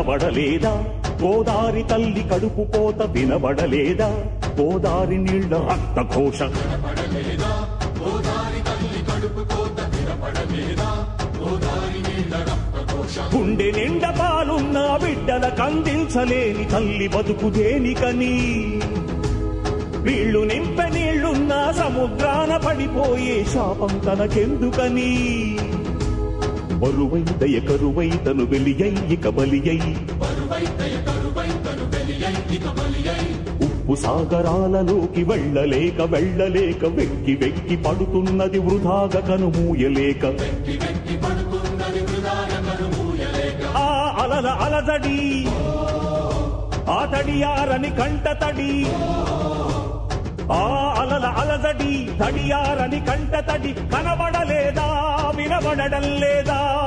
కనబడలేదా గోదారి తల్లి కడుపు కోత వినబడలేదా గోదారి నీళ్ల రక్త ఘోష గుండె నిండా పాలున్న బిడ్డల కందించలేని తల్లి బతుకు దేనికని వీళ్లు నింపె నీళ్లున్న సముద్రాన పడిపోయే శాపం తనకెందుకని బరువై దయ కరువై తను వెలియై ఇక బలియై ఉప్పు సాగరాలలోకి వెళ్ళలేక వెళ్ళలేక వెక్కి వెక్కి పడుతున్నది వృధాగా కనుమూయలేక ఆ అలల అలజడి ఆ తడియారని కంట తడి ఆ అలల అలజడి తడియారని కంట తడి కనబడలేదా వినబడడం లేదా